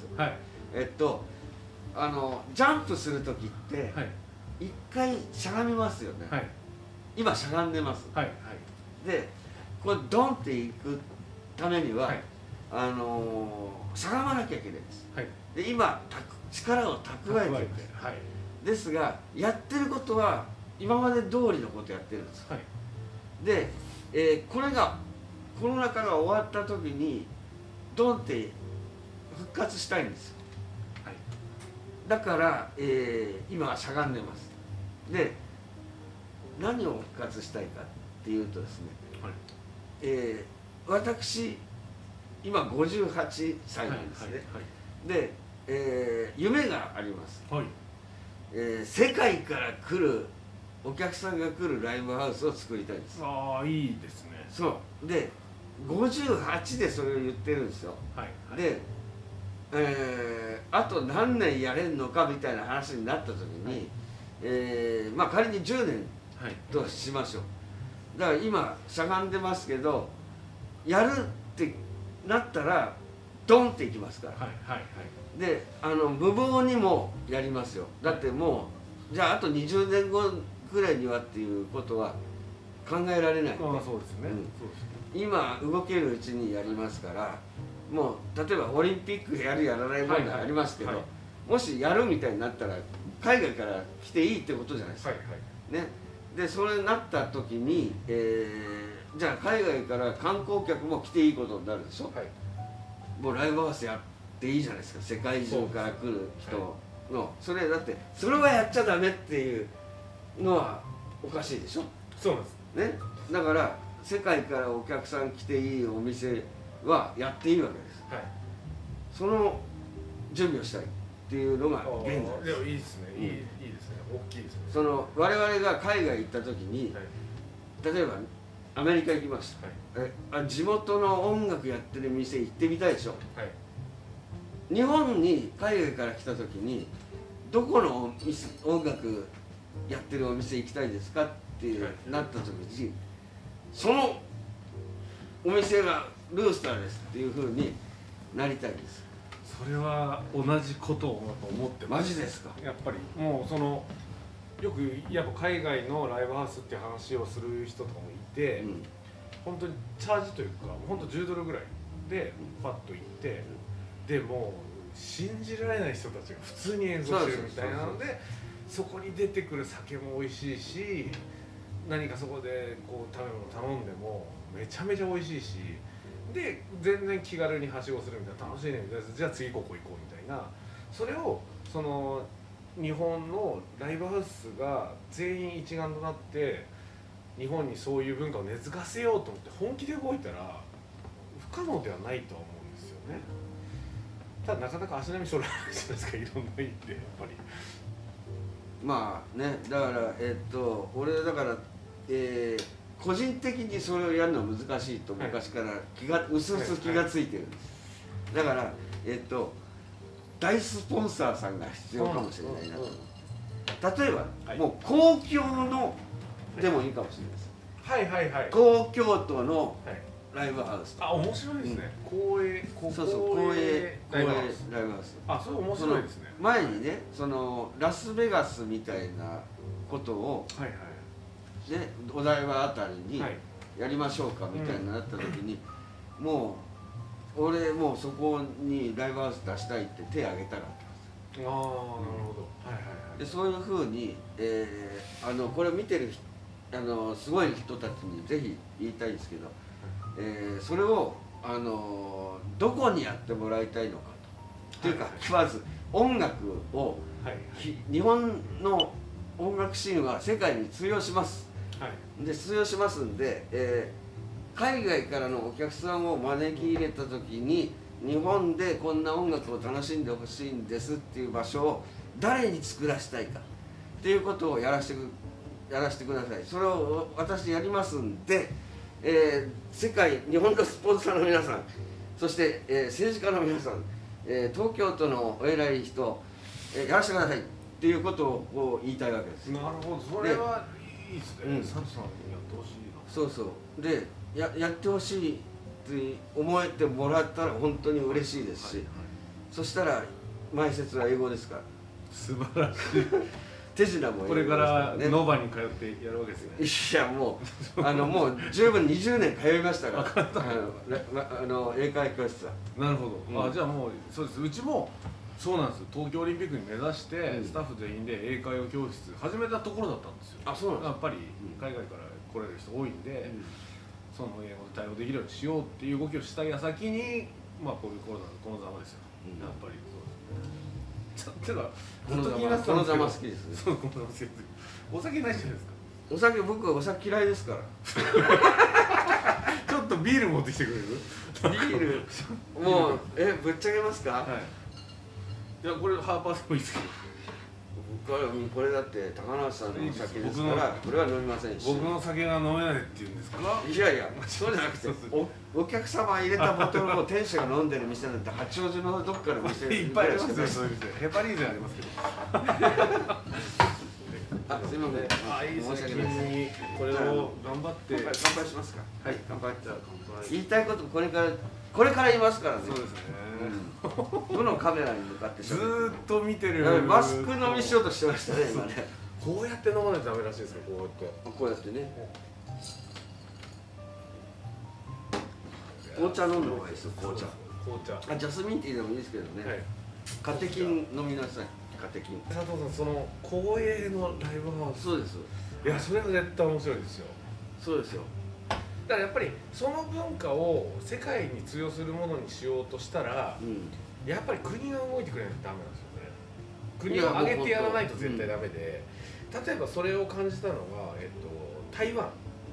ジャンプする時って一回しゃがみますよね。今しゃがんでます。でこれドンっていくためにはしゃがまなきゃいけないです。で今力を蓄えています。ですがやってることは今まで通りのことやってるんです。で、これがコロナ禍が終わった時にドンって復活したいんですよ。だから、今はしゃがんでます。で何を復活したいかっていうとですね、私今58歳なんですね。で夢があります。世界から来るお客さんが来るライブハウスを作りたいです。 いいですね。 そうで58でそれを言ってるんですよ。で、あと何年やれんのかみたいな話になった時に、仮に10年としましょう。だから今しゃがんでますけどやるってなったらドンっていきますから。で無謀にもやりますよ。だってもうじゃああと20年後ぐらいにはっていうことは考えられない。 そうですね。 今動けるうちにやりますから、もう例えばオリンピックやるやらない問題ありますけど、もしやるみたいになったら海外から来ていいってことじゃないですか。でそれになった時に、じゃあ海外から観光客も来ていいことになるでしょ。もうライブハウスやっていいじゃないですか。世界中から来る人の、それだってそれはやっちゃダメっていうのはおかしいでしょ。 そうなんですね。だから世界からお客さん来ていいお店はやっていいわけです。その準備をしたいっていうのが現在です。 いいですね。いいですね。大きいですね。 我々が海外行った時に、例えばアメリカ行きました。地元の音楽やってる店行ってみたいでしょ。日本に海外から来た時にどこの音楽やってるお店行きたいですかってなった時に、そのお店がルースターですっていうふうになりたいです。 それは同じことを思ってます。 マジですか。 やっぱりもうよくやっぱ海外のライブハウスっていう話をする人とかもいて、本当にチャージというか本当10ドルぐらいでパッと行って、でもう信じられない人たちが普通に演奏してるみたいなので、そこに出てくる酒も美味しいし、何かそこでこう食べ物頼んでもめちゃめちゃ美味しいし、で全然気軽にはしごするみたいな、楽しいねみたいな、じゃあ次ここ行こうみたいな、それを日本のライブハウスが全員一丸となって日本にそういう文化を根付かせようと思って本気で動いたら不可能ではないとは思うんですよね。ただなかなか足並み揃えないじゃないですか、いろんな意味でやっぱり。 まあね、だから俺だから、個人的にそれをやるのは難しいと昔からうすうす気がついてるんです。だから大スポンサーさんが必要かもしれないなと。例えば、もう公共のでもいいかもしれないです。 はいはいはい。 公共都のライブハウス。 あ、面白いですね。公営ライブハウス。 あ、それ面白いですね。 前にね、ラスベガスみたいなことをね、お台場あたりにやりましょうかみたいになった時に、もう俺もうそこにライブハウス出したいって手を挙げたかったんですよ。 ああ、なるほど。はいはいはい。 でそういうふうに、これを見てるすごい人たちにぜひ言いたいんですけど、それをどこにやってもらいたいのかと。っていうか、まず音楽を、日本の音楽シーンは世界に通用します。で通用しますんで、海外からのお客さんを招き入れた時に日本でこんな音楽を楽しんでほしいんですっていう場所を誰に作らせたいかっていうことをやらせてください。それを私やりますんで、日本のスポンサーの皆さん、そして、政治家の皆さん、東京都のお偉い人、やらせてくださいっていうことを言いたいわけです。 なるほど、それはいいですね。佐藤さんにやってほしいな。 そうそうでやってほしいって思えてもらったら本当に嬉しいですし、そしたら前説は英語ですから。 素晴らしい。 手品もこれからノバに通ってやるわけですね。 いやもう十分20年通いましたから英会教室は。 なるほど。あ、じゃあもうそうです。うちもそうなんです。東京オリンピックに目指してスタッフ全員で英会話教室始めたところだったんですよ。 あ、そうなんです。 やっぱり海外から来られる人多いんで、その英語で対応できるようにしようっていう動きをした矢先に、まあこういうコロナのこのざまですよ。やっぱりそうですね。てかこのざま好きですね。 そう、このざま好きです。お酒ないじゃないですか。 僕はお酒嫌いですから。 ちょっとビール持ってきてくれる？ ビールもうぶっちゃけますか？はい。 いや、これハーパーでもいいですけど。 これだって高梨さんのお酒ですからこれは飲みませんし。 僕の酒が飲めないっていうんですか？ いやいや、そうじゃなくてお客様入れたボトルを店主が飲んでる店なんて八王子のどっかの店いっぱいありますよ、そういう店。ヘパリーゼありますけど。 あ、すいません。 あ、いいですね。申し訳ないです。これを頑張って乾杯しますか？はい、乾杯。 じゃあ乾杯。 言いたいことこれから言いますからね。 そうですね。 どのカメラに向かってずーっと見てる。 マスク飲みしようとしてましたね、今ね。 こうやって飲まないとダメらしいですよ、 こうやってね。紅茶飲んだ方がいいですよ、紅茶。ジャスミンティーでもいいですけどね。カテキン飲みなさい。カテキン。 佐藤さん、その公営のライブハウス。 そうです。 いや、それが絶対面白いですよ。 そうですよ。 だからやっぱりその文化を世界に通用するものにしようとしたら、やっぱり国が動いてくれないとダメなんですよね。国を挙げてやらないと絶対ダメで、例えばそれを感じたのが、台湾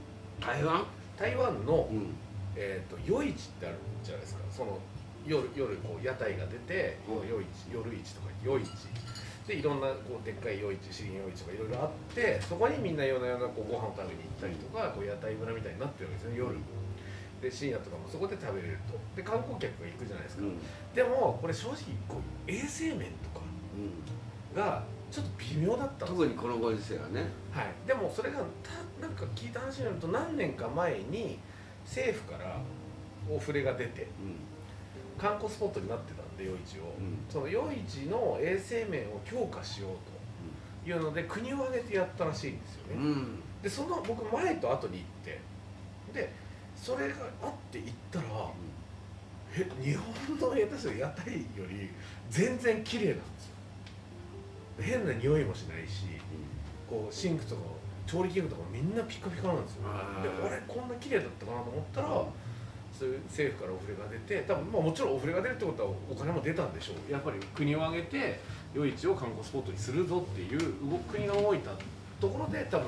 の、夜市ってあるじゃないですか。その夜こう屋台が出て、夜市とか夜市でいろんなこうでっかい夜市、資源夜市とかいろいろあって、そこにみんな夜な夜なこうご飯を食べに行ったりとか、こう屋台村みたいになってるわけですね、夜で。深夜とかもそこで食べれると。で観光客が行くじゃないですか。でもこれ正直こう衛生面とかがちょっと微妙だったんですよ。 特にこのご時世はね。 はい。でもそれがなんか聞いた話によると何年か前に政府からお触れが出て、 観光スポットになってたんで、夜市を、その夜市の衛生面を強化しようというので国を挙げてやったらしいんですよね、でその僕前と後に行ってでそれがあって行ったら、日本の下手する屋台より全然綺麗なんですよ。変な匂いもしないし、こうシンクとか調理器具とかみんなピカピカなんですよ。で俺こんな綺麗だったかなと思ったら、そういう政府からオフレが出て、多分もちろんオフレが出るってことはお金も出たんでしょう。やっぱり国を挙げて夜市を観光スポットにするぞっていう国が動いたところで、多分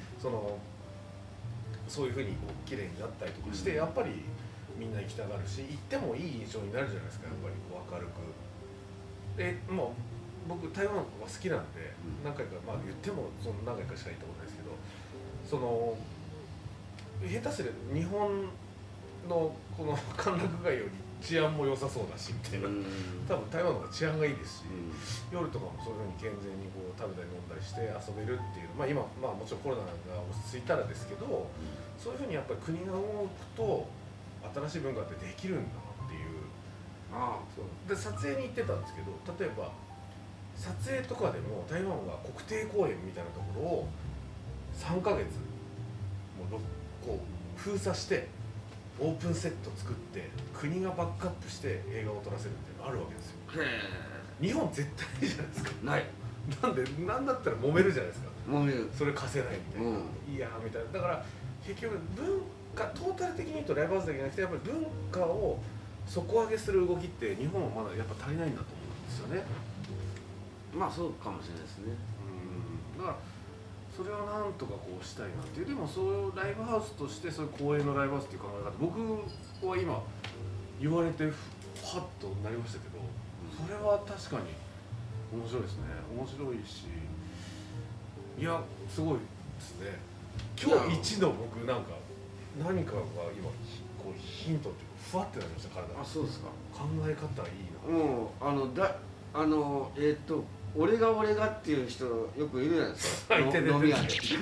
そういうふうにこう綺麗になったりとかして、やっぱりみんな行きたがるし、行ってもいい印象になるじゃないですか。やっぱりこう明るくもう僕台湾は好きなんで、何回か言ってもその何回かしか行ったことないですけど、下手する日本のこの歓楽街より治安も良さそうだしみたいな、多分台湾の方が治安がいいですし、夜とかもそういうふうに健全にこう食べたり飲んだりして遊べるっていう、今もちろんコロナが落ち着いたらですけど、そういうふうにやっぱり国が動くと新しい文化ってできるんだなっていう。で撮影に行ってたんですけど、例えば撮影とかでも台湾は国定公園みたいなところを3ヶ月もうこう封鎖してオープンセット作って国がバックアップして映画を撮らせるっていうのがあるわけですよ。日本絶対ないじゃないですか。ない。なんだったら揉めるじゃないですか。揉める。それ貸せないみたいな、いやみたいな。だから結局文化トータル的に言うとライブハウスだけじゃなくて、やっぱり文化を底上げする動きって日本はまだやっぱ足りないんだと思うんですよね。 そうかもしれないですね。 だからそれをなんとかこうしたいなっていう。でもそういうライブハウスとしてそういう公営のライブハウスっていう考え方、僕は今言われてハッとなりましたけど、それは確かに面白いですね。面白いし、いやすごいですね。今日一の僕何かが今こうヒントっていうかふわってなりました。体。 そうですか。 考え方いいな。 もう俺がっていう人よくいるじゃないですか。飲み屋で。飲み屋でいるじ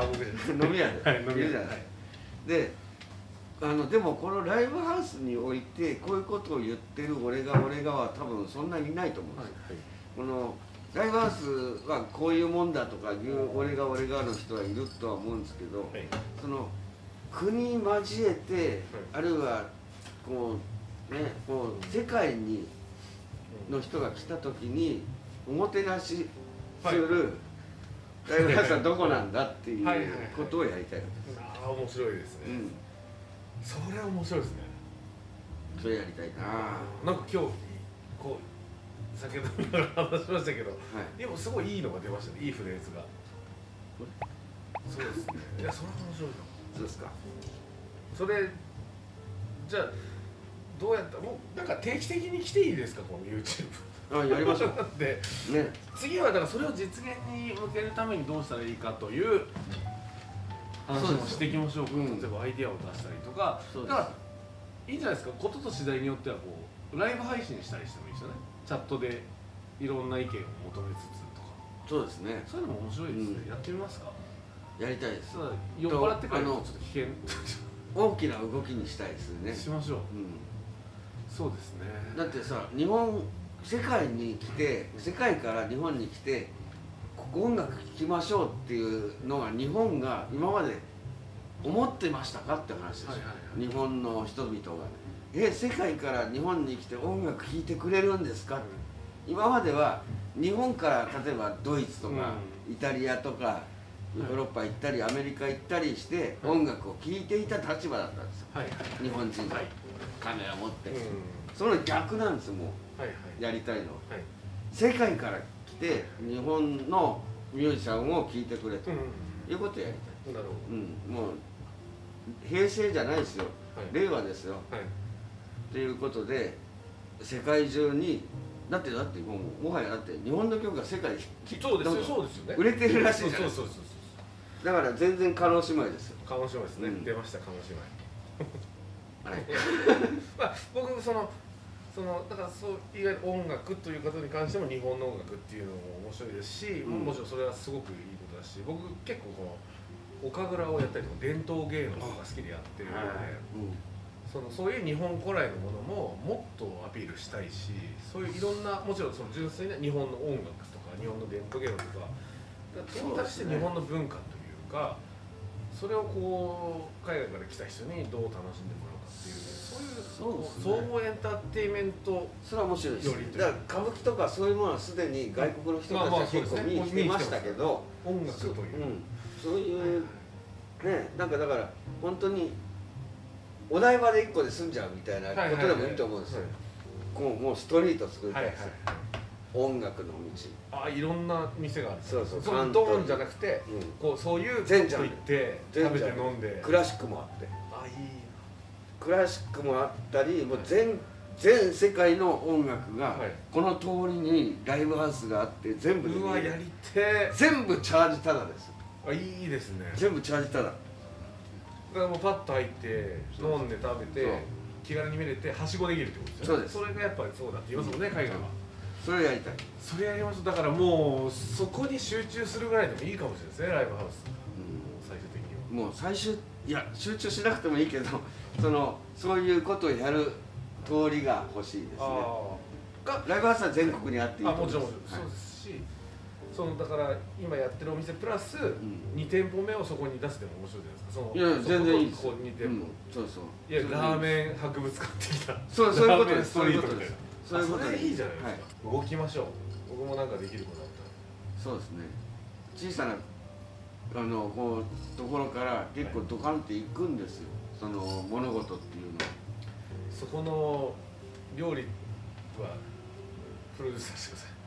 ゃない。で、でもこのライブハウスにおいてこういうことを言ってる俺がは多分そんなにいないと思うんですよ。このライブハウスはこういうもんだとかいう俺がの人はいるとは思うんですけど、その国交えて、あるいはこう世界にの人が来た時におもてなしするライブハウスはどこなんだっていうことをやりたいわけです。 面白いですね。それは面白いですね。 それやりたいな。 なんか今日こう先ほど話しましたけど、でもすごいいいのが出ましたね。いいフレーズが。そうですね。いやそれは面白いな。 そうですか。 それじゃあどうやったもうなんか定期的に来ていいですか、この YouTube。 やりましょう。 で、次はだからそれを実現に向けるためにどうしたらいいかという話もしていきましょうか。例えばアイディアを出したりとか、だからいいんじゃないですか。ことと次第によってはこうライブ配信したりしてもいいですよね。チャットでいろんな意見を求めつつとか。 そうですね。 そういうのも面白いですね。やってみますか。 やりたいです。 酔っ払ってからちょっと危険。 大きな動きにしたいですね。 しましょう。そうですね。 だってさ、世界に来て、世界から日本に来てここ音楽聴きましょうっていうのが日本が今まで思ってましたかって話ですよ。日本の人々が世界から日本に来て音楽聴いてくれるんですか、今までは日本から例えばドイツとかイタリアとかヨーロッパ行ったりアメリカ行ったりして音楽を聴いていた立場だったんですよ、日本人がカメラ持って、その逆なんですよ。もうやりたいのは、世界から来て日本のミュージシャンを聴いてくれということをやりたい。なるほど。もう平成じゃないですよ、令和ですよ。ということで世界中にだってもはやだって日本の曲が世界に売れてるらしいじゃないですか。だから全然叶姉妹ですよ。 叶姉妹ですね。出ました、叶姉妹。僕だからいわゆる音楽ということに関しても日本の音楽っていうのも面白いですし、もちろんそれはすごくいいことだし、僕結構この岡倉をやったりとか伝統芸能とか好きでやってるので、 そういう日本古来のものももっとアピールしたいし、そういういろんな、もちろんその純粋な日本の音楽とか日本の伝統芸能とかトータルして日本の文化というか、それをこう海外から来た人にどう楽しんでもらうかっていう、そういう総合エンターテインメント、 それは面白いです。だから歌舞伎とかそういうものはすでに外国の人たちは結構見に来てましたけど、 音楽という、 そういうね、なんかだから本当にお台場で1個で済んじゃうみたいなことでもいいと思うんですよ。もうストリート作りたいです。音楽の道。 いろんな店がある。 そうそう。 ドーンじゃなくて、こうそういう全ジャンル行って食べて飲んで。 クラシックもあって。 いい。 クラシックもあったり、もう全世界の音楽がこの通りにライブハウスがあって全部で。 うわやりて。 全部チャージタダです。 いいですね。 全部チャージタダ。だからもうパッと入って飲んで食べて気軽に見れてはしごできるってことですよね。 そうです。 それがやっぱりそうだって言いますもんね、海外は。 それやりたい。 それやりましょう。だからもうそこに集中するぐらいでもいいかもしれないですね、ライブハウス。最終的には。 もう集中しなくてもいいけど、そういうことをやる通りが欲しいですね。ライブハウスは全国にあっていいと思います。 もちろんそうですし、だから今やってるお店プラス2店舗目をそこに出すでも面白いじゃないですか。 いや全然いいです。 ここ2店舗。 そうそう。 いやラーメン博物館的な。 そういうことです。 ストリートみたいな。 そういうことでいいじゃないですか。動きましょう。僕もなんかできることだったら。 そうですね。小さなこうところから結構ドカンっていくんですよ。その物事っていうのは。 そこの料理はプロデュースしてくださ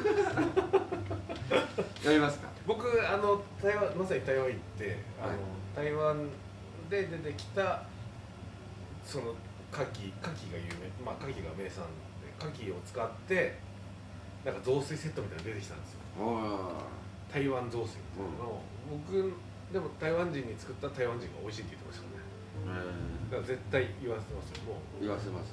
い。 やりますか。 僕まさに台湾行って台湾で出てきたその牡蠣が有名、牡蠣が名産で牡蠣を使ってなんか雑炊セットみたいなの出てきたんですよ。台湾雑炊みたいなのを僕でも台湾人に作った台湾人が美味しいって言ってましたね。だから絶対言わせますよ。もう言わせます。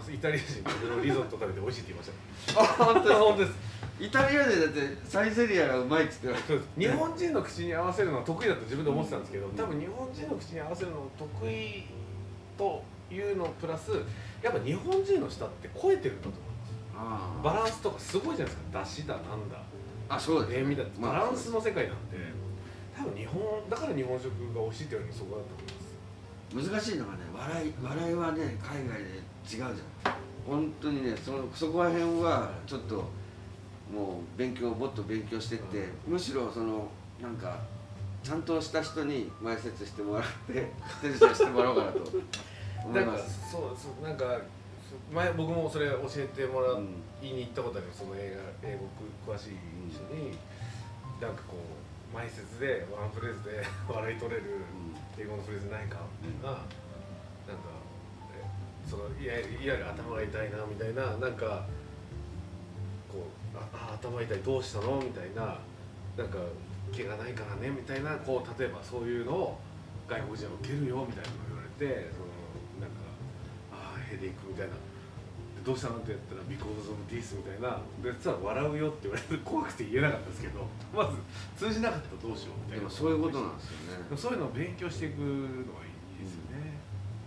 イタリア人のリゾット食べて美味しいって言いました。 本当です。 イタリアでだってサイゼリアがうまいっつって日本人の口に合わせるのは得意だと自分で思ってたんですけど、多分日本人の口に合わせるの得意というのプラスやっぱ日本人の舌って超えてるんだと思うんです。バランスとかすごいじゃないですか。だしだなんだ。 そうです。 塩味だってバランスの世界なんで、多分だから日本食が美味しいって言われるのそこだと思います。 難しいのがね、笑いはね海外で違うじゃん。本当にね、そこら辺はちょっともうもっと勉強してって、むしろなんかちゃんとした人に前説してもらって手伝いしてもらおうかなと思います。 なんか前僕もそれ教えてもらいに行ったことある。その英語詳しい人になんかこう前説でワンフレーズで笑い取れる英語のフレーズないかみたいな、なんかいわゆる頭が痛いなみたいな、なんかこう頭痛いどうしたのみたいな、なんか怪我ないからねみたいな、こう例えばそういうのを外国人は受けるよみたいなの言われて、なんかヘデイクみたいな。どうしたのってやったら「because of this」みたいなで、実は笑うよって言われて怖くて言えなかったですけど、まず通じなかったらどうしようみたいな。 そういうことなんですよね。 そういうのを勉強していくのがいいですよね。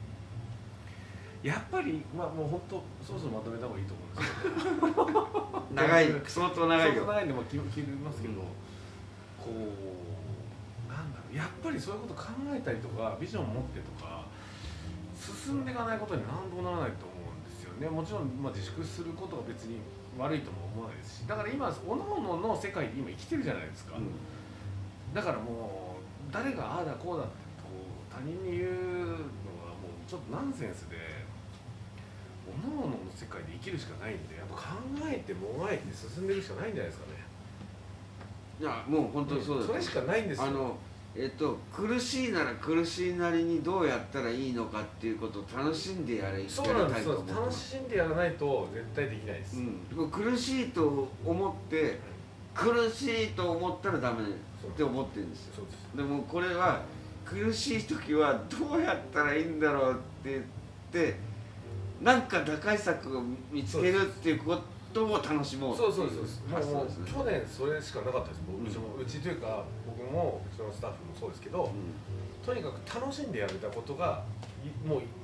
やっぱりもう本当そろそろまとめた方がいいと思うんですけど、相当長いんで切りますけど、こうなんだろう、やっぱりそういうこと考えたりとかビジョンを持ってとか進んでいかないことに何ともならないと思う。もちろん自粛することは別に悪いとも思わないですし、だから今おのおのの世界で今生きてるじゃないですか。だからもう誰がああだこうだって他人に言うのはもうちょっとナンセンスで、おのおのの世界で生きるしかないんで、やっぱ考えてもがいて進んでるしかないんじゃないですかね。 いやもう本当にそうです。 それしかないんですよ。 苦しいなら苦しいなりにどうやったらいいのかっていうことを楽しんでやりたいと思う。 楽しんでやらないと絶対できないです。 苦しいと思って苦しいと思ったらダメって思ってるんですよ。でもこれは苦しい時はどうやったらいいんだろうって言ってなんか打開策を見つけるっていうことを楽しもう。 そう去年それしかなかったです。うちというか僕もうちのスタッフもそうですけど、とにかく楽しんでやれたことがもう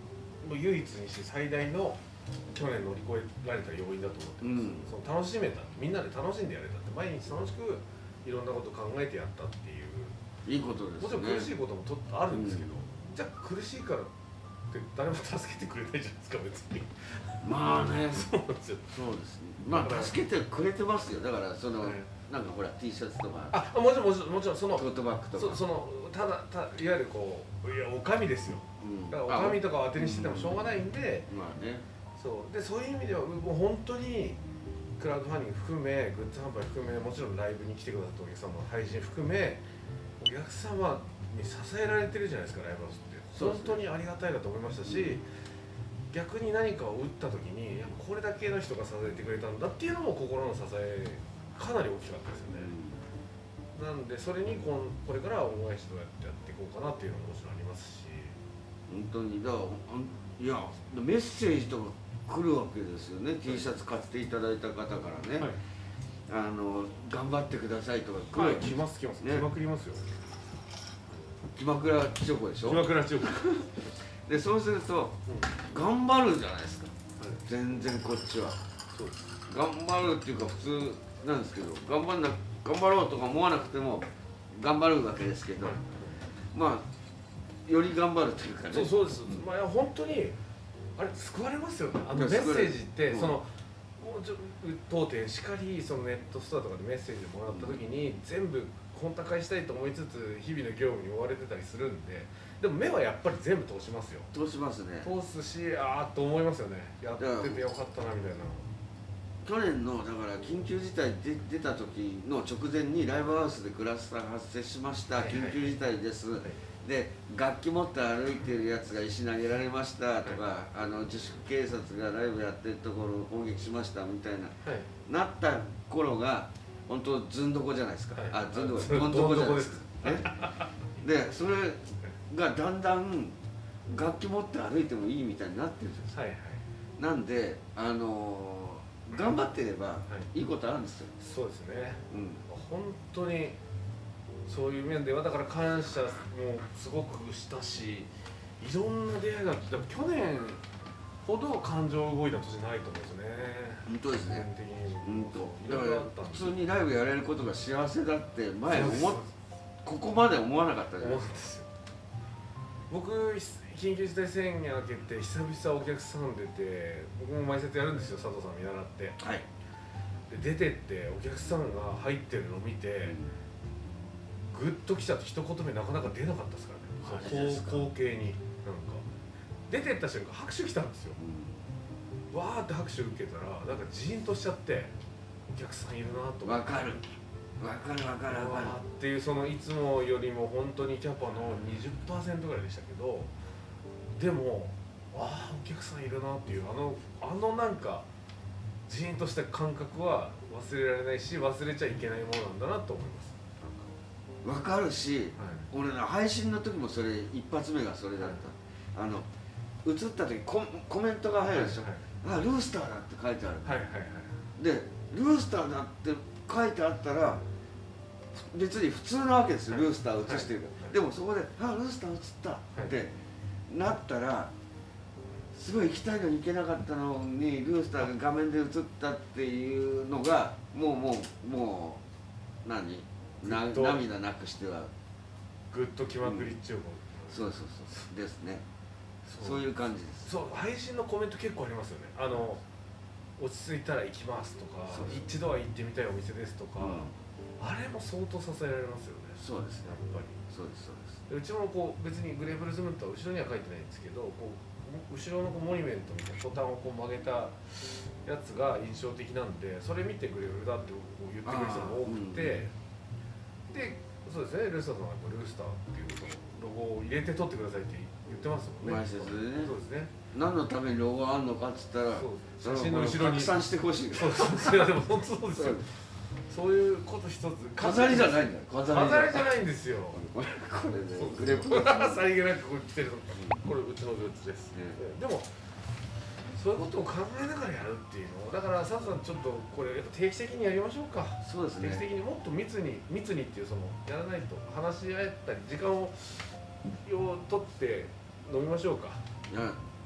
唯一にして最大の去年乗り越えられた要因だと思ってます、その楽しめた、みんなで楽しんでやれたって、毎日楽しくいろんなこと考えてやったっていう、 いいことですね。 もちろん苦しいこともあるんですけど、じゃあ苦しいからって誰も助けてくれないじゃないですか、別に。 まあね、 そうなんですよ。 そうですね。まあ助けてくれてますよ。だからその、なんかほら T シャツとか、 もちろんそのトートバッグとか、 そのいわゆるこう、いやお上ですよ。だからお上とかを当てにしててもしょうがないんで、 まあね。 そういう意味ではもう本当にクラウドファンディング含め、グッズ販売含め、もちろんライブに来てくださったお客様の配信含め、お客様に支えられてるじゃないですか、ライブハウスって。本当にありがたいなと思いましたし、逆に何かを打った時にこれだけの人が支えてくれたんだっていうのも心の支えかなり大きかったですよね。なんでそれにこれから恩返しどうやってやっていこうかなっていうのももちろんありますし、 本当にだからいやメッセージとか来るわけですよね。 T シャツ買っていただいた方からね、頑張ってくださいとか来る。 来ます来まくりますよ。 気まくらチョコでしょ。 気まくらチョコでそうすると、頑張るじゃないですか、全然こっちは。 そうです。 頑張るっていうか普通なんですけど、頑張ろうとか思わなくても頑張るわけですけど、まあより頑張るというかね。 そうです。まあ本当にあれ救われますよね。メッセージって、その当店しかり、そのネットストアとかでメッセージもらった時に、全部本高返したいと思いつつ日々の業務に追われてたりするんで、でも目はやっぱり全部通しますよ。 通しますね。 通すし、あーと思いますよね。やっててよかったなみたいな。 去年のだから緊急事態で出た時の直前にライブハウスでクラスター発生しました、緊急事態です、で楽器持って歩いてるやつが石投げられましたとか、自粛警察がライブやってるところを攻撃しましたみたいな、なった頃が本当ずんどこじゃないですか。ずんどこどんどこじゃないですか。でそれがだんだん楽器持って歩いてもいいみたいになってるじゃないですか。なんで頑張ってればいいことあるんですよ。 そうですね。本当にそういう面ではだから感謝もすごくしたし、いろんな出会いが去年ほど感情動いた年ないと思うんですよね。 本当ですね。だから普通にライブやれることが幸せだって前ここまで思わなかったじゃないですか。 僕緊急事態宣言明けて久々お客さん出て、僕も前説やるんですよ、佐藤さん見習って。で出てってお客さんが入ってるのを見て、グッときちゃって一言目なかなか出なかったですからね。光景になんか出てった瞬間拍手来たんですよ。わーって拍手受けたらなんかジーンとしちゃって、お客さんいるなと思って。 わかるっていう、そのいつもよりも本当にキャパの 20% ぐらいでしたけど、でもお客さんいるなっていうあのなんかジーンとした感覚は忘れられないし、忘れちゃいけないものなんだなと思います。 わかるし、俺の配信の時もそれ一発目がそれだった。映った時コメントが入るでしょ。ルースターだって書いてある。でルースターだって書いてあったら別に普通なわけですよ、ルースター映してるから。でもそこでルースター映ったってなったら、すごい行きたいのに行けなかったのにルースターが画面で映ったっていうのがもう涙なくしてはグッと気まくりっちゅうか。 そうですね。そういう感じです。 配信のコメント結構ありますよね。落ち着いたら行きますとか、一度は行ってみたいお店ですとか、あれも相当支えられますよね。 そうですね、 やっぱり。うちも別にグレープルズムーンとは後ろには書いてないんですけど、後ろのモニュメントみたいなボタンを曲げたやつが印象的なんで、それ見てグレープルだって言ってくれる人が多くて、でそうですね、ルースターさんはやっぱルースターっていうそのロゴを入れて撮ってくださいって言ってますもんね。 前説でね。 そうですね。 何のためにロゴあんのかっつったら、 写真の後ろに拡散してほしい。 そういやでも本当そうですよ。そういうこと一つ飾りじゃないんだよ。 飾りじゃないんですよ。 これね、グレープさりげなくこれ着てるの。これうちのグッズです。でもそういうことを考えながらやるっていうの、だから佐藤さんちょっとこれ定期的にやりましょうか。 そうですね。 定期的にもっと密にっていうそのやらないと話し合ったり時間を取って飲みましょうか。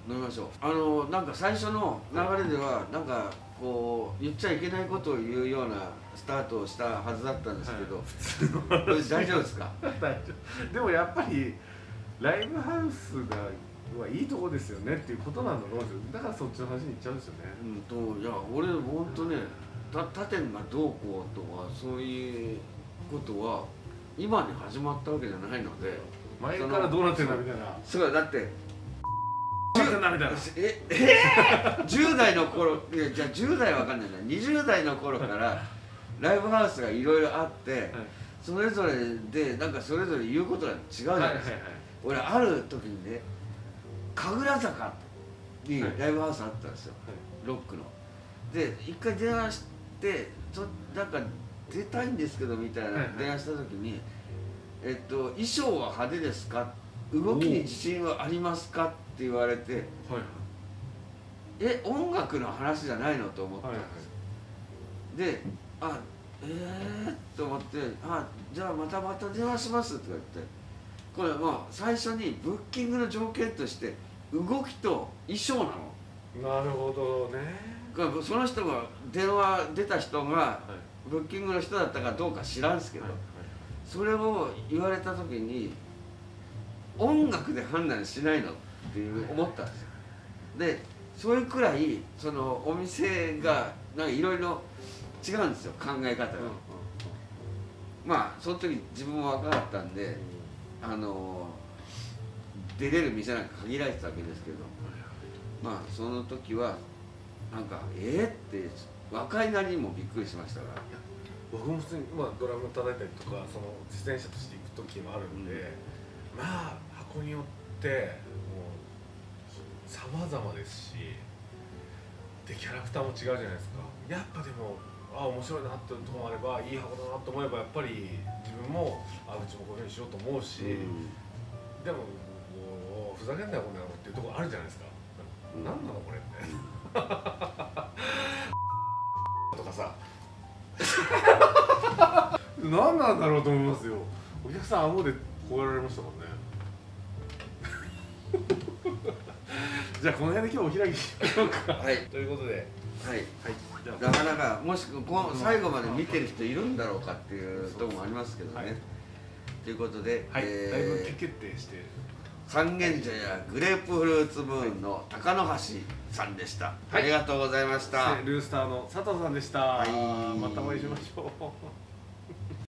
飲みましょう。なんか最初の流れではなんかこう言っちゃいけないことを言うようなスタートをしたはずだったんですけど、これ大丈夫ですか？ 大丈夫。でもやっぱりライブハウスがいいとこですよねっていうことなんだろう。だからそっちの話に行っちゃうんですよね。 いや俺ほんとね、他店がどうこうとかそういうことは今に始まったわけじゃないので、 前からどうなってんだみたいな。 そうだってどうなってんだみたいな。 10代の頃、いやじゃあ10代は分かんないな、20代の頃からライブハウスがいろいろあって、はい、それぞれでなんかそれぞれ言うことが違うじゃないですか。俺ある時にね、神楽坂にライブハウスあったんですよ、はい、ロックの。で一回電話してなんか出たいんですけどみたいな電話した時に「衣装は派手ですか？動きに自信はありますか？」って言われて「音楽の話じゃないの？」と思ったんです。でと思って「じゃあまた電話します」って言ってこれ最初にブッキングの条件として動きと衣装なの。 なるほどね。 その人が出た人がブッキングの人だったかどうか知らんすけど、それを言われた時に音楽で判断しないのって思ったんですよ。でそれくらいそのお店がなんかいろいろ違うんですよ、考え方が。まあその時自分も若かったんで出れる店なんか限られてたわけですけど、まあその時はなんかって若いなりにもびっくりしましたから。 僕も普通に、ドラム叩いたりとかその自転車として行く時もあるんで、箱によってもう様々ですし、でキャラクターも違うじゃないですか。やっぱでも面白いなっていうとこもあれば、いい箱だなと思えばやっぱり自分もうちもこういうふうにしようと思うし、でももうふざけんなよこんなのっていうところあるじゃないですか。何なのこれってとかさ何なんだろうと思いますよ。お客さん顎でこうやられましたもんねじゃあこの辺で今日お開きしましょうか。はい、ということで、 なかなかもし最後まで見てる人いるんだろうかっていうところもありますけどね。ということで、 だいぶ決定して三軒茶屋グレープフルーツムーンの高野橋さんでした。ありがとうございました。 ルースターの佐藤さんでした。またお会いしましょう。